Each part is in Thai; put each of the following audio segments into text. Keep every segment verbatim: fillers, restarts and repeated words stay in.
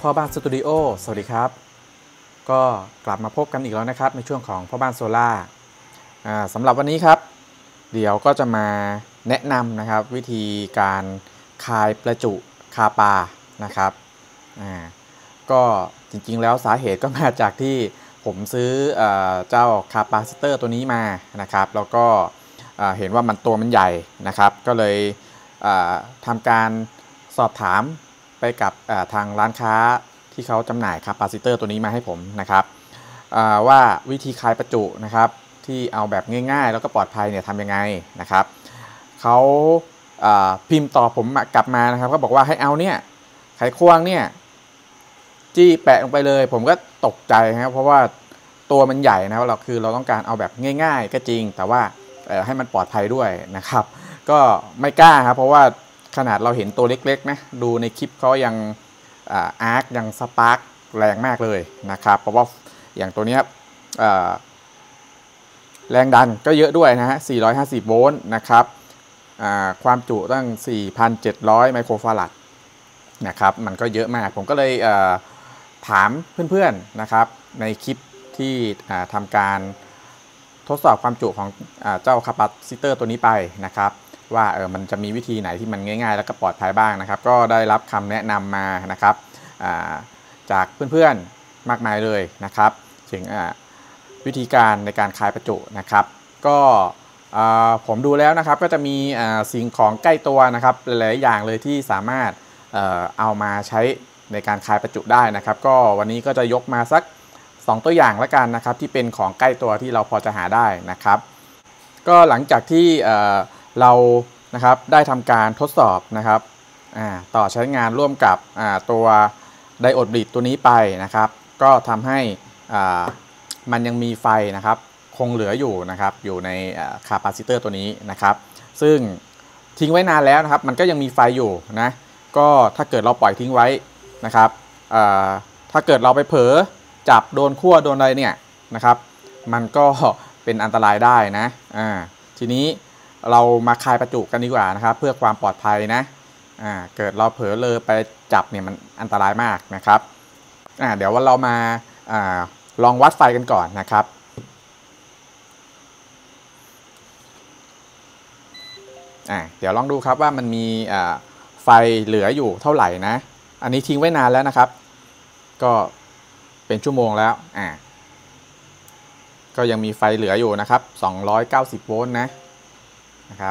พ่อบ้านสตูดิโอสวัสดีครับก็กลับมาพบกันอีกแล้วนะครับในช่วงของพ่อบ้านโซล่าสำหรับวันนี้ครับเดี๋ยวก็จะมาแนะนำนะครับวิธีการคายประจุคาปานะครับก็จริงๆแล้วสาเหตุก็มาจากที่ผมซื้อเจ้าคาปาซิเตอร์ตัวนี้มานะครับแล้วก็เห็นว่ามันตัวมันใหญ่นะครับก็เลยทำการสอบถามไปกับทางร้านค้าที่เขาจำหน่ายคาปาซิเตอร์ตัวนี้มาให้ผมนะครับว่าวิธีคายประจุนะครับที่เอาแบบง่ายๆแล้วก็ปลอดภัยเนี่ยทำยังไงนะครับเขาพิมพ์ตอบผมกลับมานะครับเขาบอกว่าให้เอาเนี่ยไขควงเนี่ยจี้แปะลงไปเลยผมก็ตกใจครับเพราะว่าตัวมันใหญ่นะเราคือเราต้องการเอาแบบง่ายๆก็จริงแต่ว่าให้มันปลอดภัยด้วยนะครับก็ไม่กล้าครับเพราะว่าขนาดเราเห็นตัวเล็กๆนะดูในคลิปเขายังอาร์คยังสปาร์คแรงมากเลยนะครับเพราะว่าอย่างตัวนี้แรงดันก็เยอะด้วยนะฮะสี่ร้อยห้าสิบโวลต์นะครับความจุตั้ง สี่พันเจ็ดร้อย ไมโครฟาราดนะครับมันก็เยอะมากผมก็เลยถามเพื่อนๆนะครับในคลิปที่ทำการทดสอบความจุของเจ้าคาปาซิเตอร์ตัวนี้ไปนะครับว่าเออมันจะมีวิธีไหนที่มันง่ายๆแล้วก็ปลอดภัยบ้างนะครับก็ได้รับคำแนะนำมานะครับจากเพื่อนๆมากมายเลยนะครับถึงวิธีการในการคายประจุนะครับก็ผมดูแล้วนะครับก็จะมีสิ่งของใกล้ตัวนะครับหลายๆอย่างเลยที่สามารถเอามาใช้ในการคายประจุได้นะครับก็วันนี้ก็จะยกมาสักสองตัวอย่างแล้วกันนะครับที่เป็นของใกล้ตัวที่เราพอจะหาได้นะครับก็หลังจากที่เรานะครับได้ทำการทดสอบนะครับต่อใช้งานร่วมกับตัวไดโอดบลีดตัวนี้ไปนะครับก็ทำให้มันยังมีไฟนะครับคงเหลืออยู่นะครับอยู่ในคาปาซิเตอร์ตัวนี้นะครับซึ่งทิ้งไว้นานแล้วนะครับมันก็ยังมีไฟอยู่นะก็ถ้าเกิดเราปล่อยทิ้งไว้นะครับถ้าเกิดเราไปเผลอจับโดนขั้วโดนอะไรเนี่ยนะครับมันก็เป็นอันตรายได้นะอ่าทีนี้เรามาคายประจุกันดีกว่านะครับเพื่อความปลอดภัยนะอ่าเกิดเราเผลอเลยไปจับเนี่ยมันอันตรายมากนะครับอ่าเดี๋ยวว่าเรามาอ่าลองวัดไฟกันก่อนนะครับอ่าเดี๋ยวลองดูครับว่ามันมีอ่าไฟเหลืออยู่เท่าไหร่นะอันนี้ทิ้งไว้นานแล้วนะครับก็เป็นชั่วโมงแล้วอ่าก็ยังมีไฟเหลืออยู่นะครับสองร้อยเก้าสิบโวลต์นะนะครับ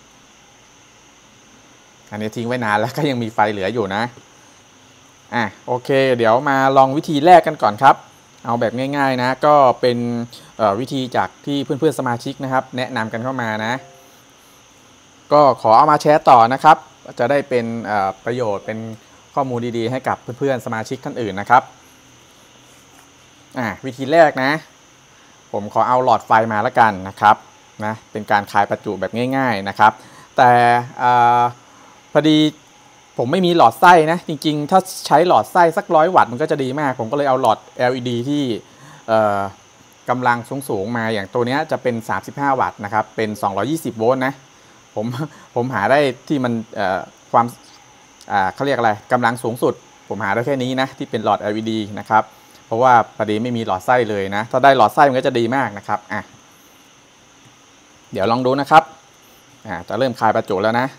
อันนี้ทิ้งไว้นานแล้วก็ยังมีไฟเหลืออยู่นะอ่ะโอเคเดี๋ยวมาลองวิธีแรกกันก่อนครับเอาแบบง่ายๆนะก็เป็นวิธีจากที่เพื่อนๆสมาชิกนะครับแนะนำกันเข้ามานะก็ขอเอามาแชร์ต่อนะครับจะได้เป็นประโยชน์เป็นข้อมูลดีๆให้กับเพื่อนๆสมาชิกท่านอื่นนะครับอ่ะวิธีแรกนะผมขอเอาหลอดไฟมาแล้วกันนะครับนะเป็นการคายประจุแบบง่ายๆนะครับแต่พอดีผมไม่มีหลอดไส้นะจริงๆถ้าใช้หลอดไส้สักร้อยวัตต์มันก็จะดีมากผมก็เลยเอาหลอด แอล อี ดี ที่กำลังสูงๆมาอย่างตัวนี้จะเป็นสามสิบห้าวัตต์นะครับเป็นสองร้อยยี่สิบโวลต์นะผมผมหาได้ที่มันความเขาเรียกอะไรกำลังสูงสุดผมหาได้แค่นี้นะที่เป็นหลอด แอล อี ดี นะครับเพราะว่าพอดีไม่มีหลอดไส้เลยนะถ้าได้หลอดไส้มันก็จะดีมากนะครับอ่ะเดี๋ยวลองดูนะครับอ่าจะเริ่มคายประจุแล้วนะ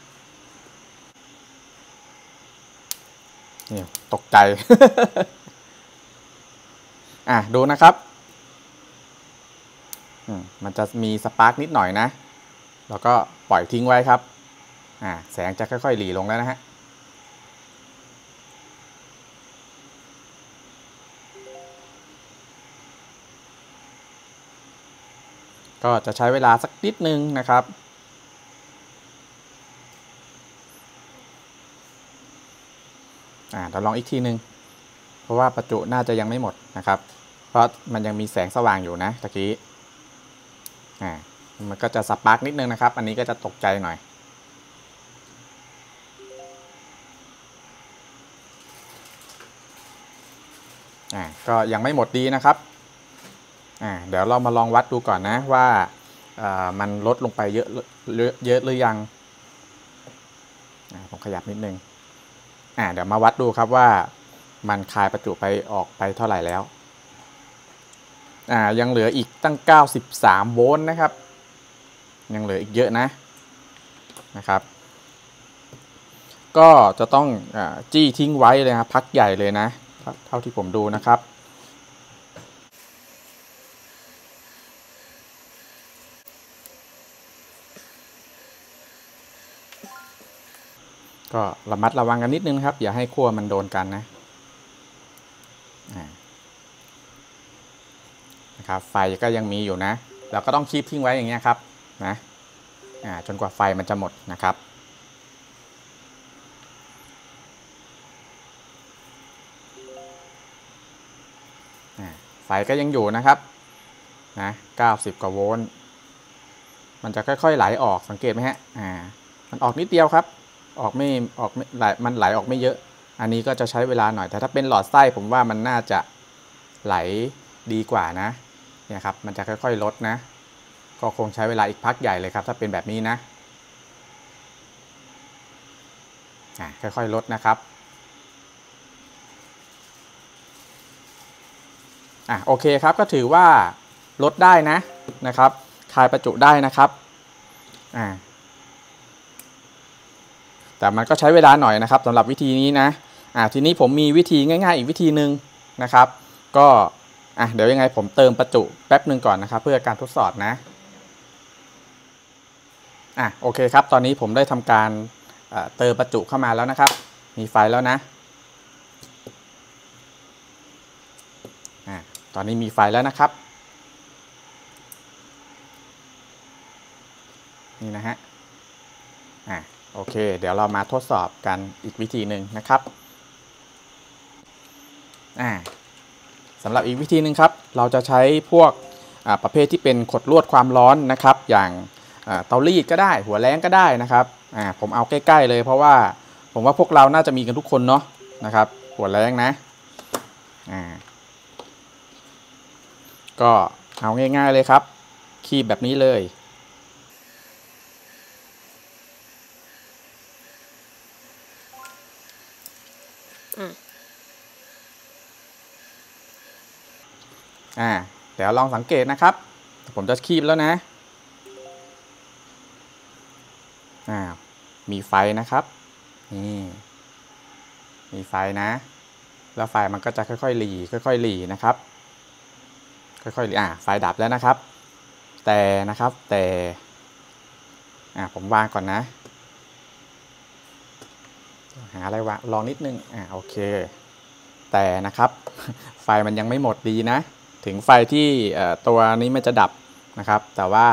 นี่ตกใจ อ่ะดูนะครับมันจะมีสปาร์กนิดหน่อยนะแล้วก็ปล่อยทิ้งไว้ครับอ่าแสงจะค่อยๆหลีลงแล้วนะฮะก็จะใช้เวลาสักนิดนึงนะครับอ่าเราลองอีกทีนึงเพราะว่าประจุน่าจะยังไม่หมดนะครับเพราะมันยังมีแสงสว่างอยู่นะตะกี้อ่ามันก็จะสปาร์กนิดนึงนะครับอันนี้ก็จะตกใจหน่อยอ่าก็ยังไม่หมดดีนะครับอ่าเดี๋ยวเรามาลองวัดดูก่อนนะว่าอ่ามันลดลงไปเยอะเยอะหรือยังอ่าผมขยับนิดนึงอ่าเดี๋ยวมาวัดดูครับว่ามันคายประจุไปออกไปเท่าไหร่แล้วอ่ายังเหลืออีกตั้งเก้าสิบสามโวลต์นะครับยังเหลืออีกเยอะนะนะครับก็จะต้องอ่าจี้ทิ้งไว้เลยครับพักใหญ่เลยนะเท่าที่ผมดูนะครับก็ระมัดระวังกันนิดนึงครับอย่าให้ขั้วมันโดนกันนะนะครับไฟก็ยังมีอยู่นะเราก็ต้องคีบทิ้งไว้อย่างเงี้ยครับนะจนกว่าไฟมันจะหมดนะครับไฟก็ยังอยู่นะครับนะเก้าสิบกว่าโวลต์มันจะค่อยๆไหลออกสังเกตไหมฮะอ่ามันออกนิดเดียวครับออกไม่ออกไม่ไหลมันไหลออกไม่เยอะอันนี้ก็จะใช้เวลาหน่อยแต่ถ้าเป็นหลอดไส้ผมว่ามันน่าจะไหลดีกว่านะเนี่ยครับมันจะค่อยๆลดนะก็คงใช้เวลาอีกพักใหญ่เลยครับถ้าเป็นแบบนี้นะอ่าค่อยๆลดนะครับอ่ะโอเคครับก็ถือว่าลดได้นะนะครับคายประจุได้นะครับอ่าแต่มันก็ใช้เวลาหน่อยนะครับสำหรับวิธีนี้นะอ่าทีนี้ผมมีวิธีง่ายๆอีกวิธีหนึ่งนะครับก็อ่ะเดี๋ยวยังไงผมเติมประจุแป๊บหนึ่งก่อนนะครับเพื่อการทดสอบนะอ่ะโอเคครับตอนนี้ผมได้ทำการเติมประจุเข้ามาแล้วนะครับมีไฟแล้วนะอ่ะตอนนี้มีไฟแล้วนะครับนี่นะฮะอ่ะโอเคเดี๋ยวเรามาทดสอบกันอีกวิธีหนึ่งนะครับอ่าสำหรับอีกวิธีหนึ่งครับเราจะใช้พวกประเภทที่เป็นขดลวดความร้อนนะครับอย่างเตารีดก็ได้หัวแรงก็ได้นะครับอ่าผมเอาใกล้ๆเลยเพราะว่าผมว่าพวกเราน่าจะมีกันทุกคนเนาะนะครับหัวแรงนะอ่าก็เอาง่ายๆเลยครับคีบแบบนี้เลยอ่าเดี๋ยวลองสังเกตนะครับผมจะคีบแล้วนะอ่ามีไฟนะครับนี่มีไฟนะแล้วไฟมันก็จะค่อยๆหลีค่อยๆหลีนะครับค่อยๆหลีอ่าไฟดับแล้วนะครับแต่นะครับแต่อ่าผมวางก่อนนะหาอะไรวะลองนิดนึงอ่าโอเคแต่นะครับไฟมันยังไม่หมดดีนะถึงไฟที่ตัวนี้มันจะดับนะครับแต่ว่า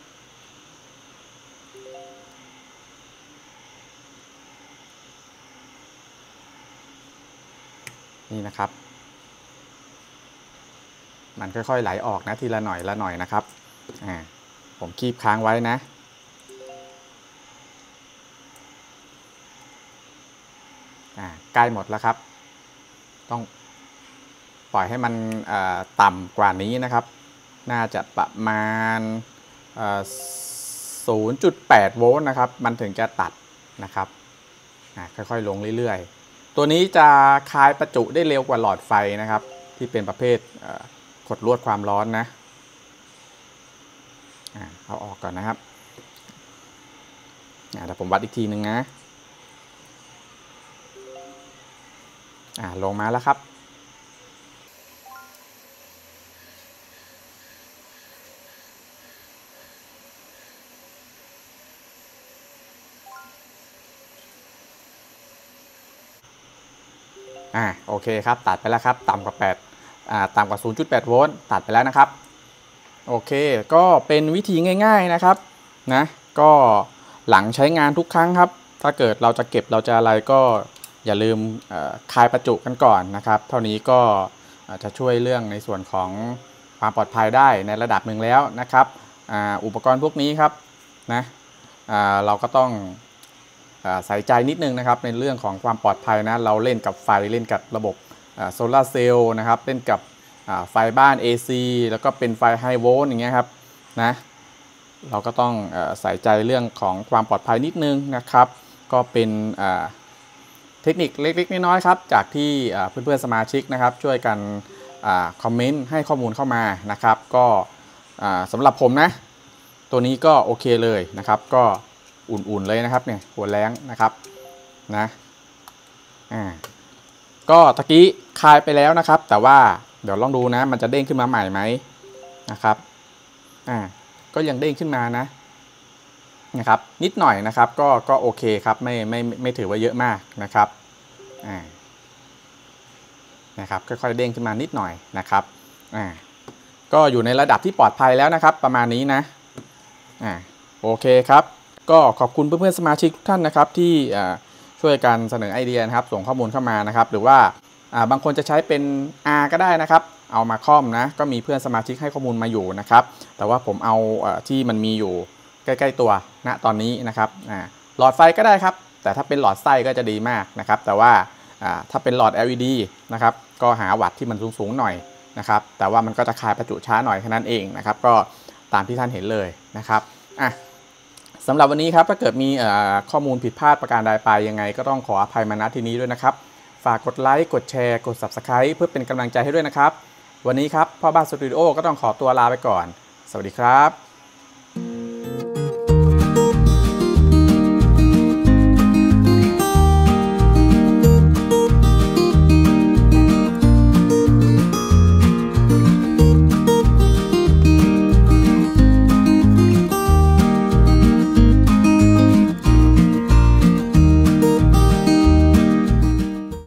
นี่นะครับมันค่อยๆไหลออกนะทีละหน่อยละหน่อยนะครับอ่าผมคีบค้างไว้นะอ่าใกล้หมดแล้วครับต้องปล่อยให้มันต่ำกว่านี้นะครับน่าจะประมาณ ศูนย์จุดแปด โวลต์นะครับมันถึงจะตัดนะครับค่อยๆลงเรื่อยๆตัวนี้จะคายประจุได้เร็วกว่าหลอดไฟนะครับที่เป็นประเภทขดลวดความร้อนนะเอาออกก่อนนะครับเดี๋ยวผมวัดอีกทีหนึ่งนะลงมาแล้วครับอ่าโอเคครับตัดไปแล้วครับต่ำกว่าแปดอ่าต่ำกว่า ศูนย์จุดแปด โวลต์ตัดไปแล้วนะครับโอเคก็เป็นวิธีง่ายๆนะครับนะก็หลังใช้งานทุกครั้งครับถ้าเกิดเราจะเก็บเราจะอะไรก็อย่าลืมคายประจุกันก่อนนะครับเท่านี้ก็จะช่วยเรื่องในส่วนของความปลอดภัยได้ในระดับหนึ่งแล้วนะครับอุปกรณ์พวกนี้ครับนะเราก็ต้องใส่ใจนิดนึงนะครับในเรื่องของความปลอดภัยนะเราเล่นกับไฟเล่นกับระบบโซลาร์เซลล์นะครับเล่นกับไฟบ้าน เอ ซี แล้วก็เป็นไฟไฮโวลต์อย่างเงี้ยครับนะเราก็ต้องใส่ใจเรื่องของความปลอดภัยนิดนึงนะครับก็เป็นเทคนิคเล็กๆน้อยๆครับจากที่เพื่อนๆสมาชิกนะครับช่วยกันคอมเมนต์ให้ข้อมูลเข้ามานะครับก็สำหรับผมนะตัวนี้ก็โอเคเลยนะครับก็อุ่นๆเลยนะครับเนี่ยหัวแรงนะครับนะอ่าก็ตะกี้คลายไปแล้วนะครับแต่ว่าเดี๋ยวลองดูนะมันจะเด้งขึ้นมาใหม่ไหมนะครับอ่าก็ยังเด้งขึ้นมานะนะครับนิดหน่อยนะครับก็ก็โอเคครับไม่ไม่ไม่ถือว่าเยอะมากนะครับอ่านะครับค่อยๆเด้งขึ้นมานิดหน่อยนะครับอ่าก็อยู่ในระดับที่ปลอดภัยแล้วนะครับประมาณนี้นะอ่าโอเคครับก็ขอบคุณเพื่อนๆสมาชิกทุกท่านนะครับที่ช่วยกันเสนอไอเดียนะครับส่งข้อมูลเข้ามานะครับหรือว่าบางคนจะใช้เป็น R ก็ได้นะครับเอามาคอมนะก็มีเพื่อนสมาชิกให้ข้อมูลมาอยู่นะครับแต่ว่าผมเอาที่มันมีอยู่ใกล้ๆตัวณตอนนี้นะครับหลอดไฟก็ได้ครับแต่ถ้าเป็นหลอดไส้ก็จะดีมากนะครับแต่ว่าถ้าเป็นหลอด แอล อี ดี นะครับก็หาวัตต์ที่มันสูงๆหน่อยนะครับแต่ว่ามันก็จะคายประจุช้าหน่อยแค่นั้นเองนะครับก็ตามที่ท่านเห็นเลยนะครับอ่ะสำหรับวันนี้ครับถ้าเกิดมีข้อมูลผิดพลาดประการใดไปยังไงก็ต้องขออภัยมาณที่นี้ด้วยนะครับฝากกดไลค์กดแชร์กด ซับสไครบ์ เพื่อเป็นกำลังใจให้ด้วยนะครับวันนี้ครับพ่อบ้านสตูดิโอก็ต้องขอตัวลาไปก่อนสวัสดีครับ